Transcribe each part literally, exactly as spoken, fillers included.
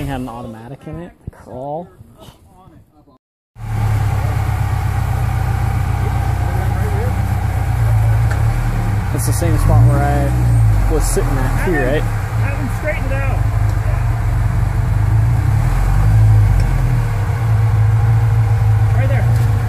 thing had an automatic in it. Crawl. That's the same spot where I was sitting at too, right? Have him straightened out. Right there.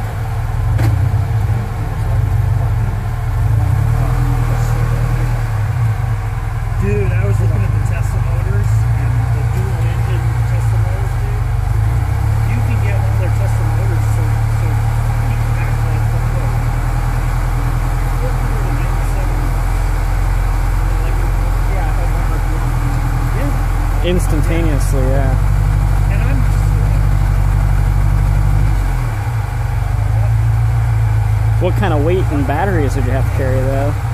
Dude, I was looking at the Tesla motors and the dual engine Tesla motors, dude. You can get one of their Tesla motors so so you can act like one of those. four hundred ninety-seven. Like, yeah, if I remember if you want. Yeah. Instantaneously, yeah. And I'm just What kind of weight and batteries did you have to carry though?